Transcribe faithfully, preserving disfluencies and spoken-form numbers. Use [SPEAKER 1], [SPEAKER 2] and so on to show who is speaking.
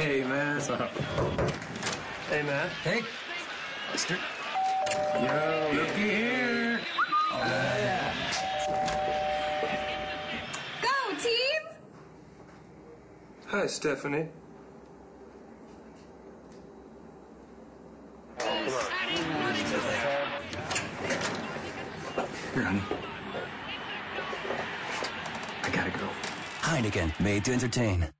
[SPEAKER 1] Hey, man.
[SPEAKER 2] What's up?
[SPEAKER 1] Hey, man.
[SPEAKER 2] Hey, mister.
[SPEAKER 1] Yo, looky here.
[SPEAKER 2] Oh, yeah.
[SPEAKER 3] Go, team!
[SPEAKER 1] Hi, Stephanie.
[SPEAKER 2] Here, honey. I gotta go.
[SPEAKER 4] Heineken, made to entertain.